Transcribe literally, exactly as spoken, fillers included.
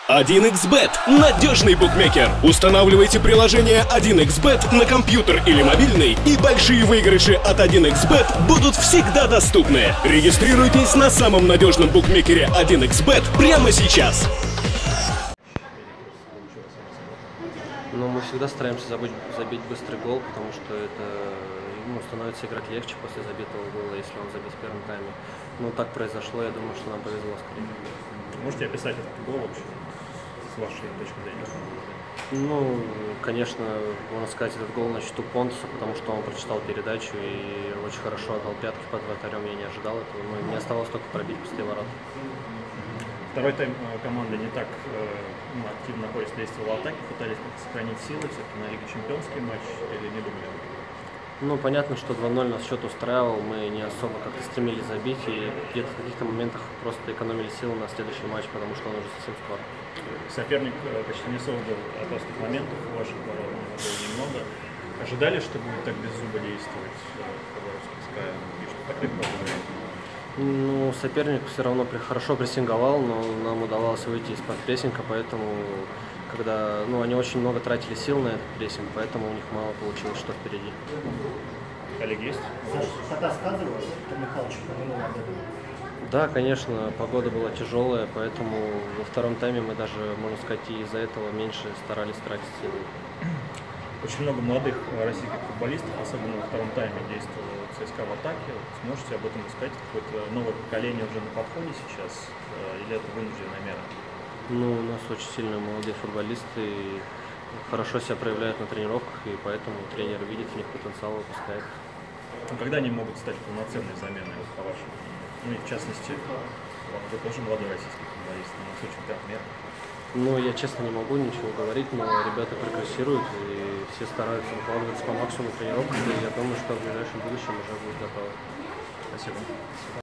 один икс бет – надежный букмекер. Устанавливайте приложение один икс бет на компьютер или мобильный, и большие выигрыши от один икс бет будут всегда доступны. Регистрируйтесь на самом надежном букмекере один икс бет прямо сейчас. Но мы всегда стараемся забыть, забить быстрый гол, потому что это ну, становится играть легче после забитого гола, если он забит в первом тайме. Но так произошло, я думаю, что нам повезло скорее. Можете описать этот гол вообще с вашей точки зрения? Ну, конечно, можно сказать, этот гол на счету Понтуса, потому что он прочитал передачу и очень хорошо отдал пятки под вратарем, я не ожидал этого, но мне оставалось только пробить пустые ворота. Второй тайм команда не так ну, активно находится, действовала в атаке, пытались как-то сохранить силы, все-таки на Лиге Чемпионский матч или не думали? Ну, понятно, что два ноль нас счет устраивал, мы не особо как-то стремились забить, и где-то в каких-то моментах просто экономили силы на следующий матч, потому что он уже совсем скоро. Соперник почти не создал опасных моментов, у ваших ворот было немного. Ожидали, что будет так без зуба действовать Хабаровский СКА, и что так легко будет? Ну, соперник все равно хорошо прессинговал, но нам удавалось выйти из-под прессинга, поэтому когда, ну, они очень много тратили сил на этот прессинг, поэтому у них мало получилось, что впереди. Коллеги есть? Что-то сказывалось, Михайлович, упомянул об этом? Да, конечно, погода была тяжелая, поэтому во втором тайме мы даже, можно сказать, и из-за этого меньше старались тратить силы. Очень много молодых российских футболистов, особенно во втором тайме, действовало ЦСКА в атаке. Сможете об этом сказать? Какое-то новое поколение уже на подходе сейчас, или это вынужденная мера? Ну, у нас очень сильные молодые футболисты, и хорошо себя проявляют на тренировках, и поэтому тренер видит в них потенциал, выпускает. Ну, когда они могут стать полноценной заменой, вот, по-вашему? Ну и в частности, вы тоже молодой российский футболист, у нас очень прям мер. Ну, я честно не могу ничего говорить, но ребята прогрессируют, и все стараются выкладываться по максимуму тренировок, и я думаю, что в ближайшем будущем уже будет готово. Спасибо.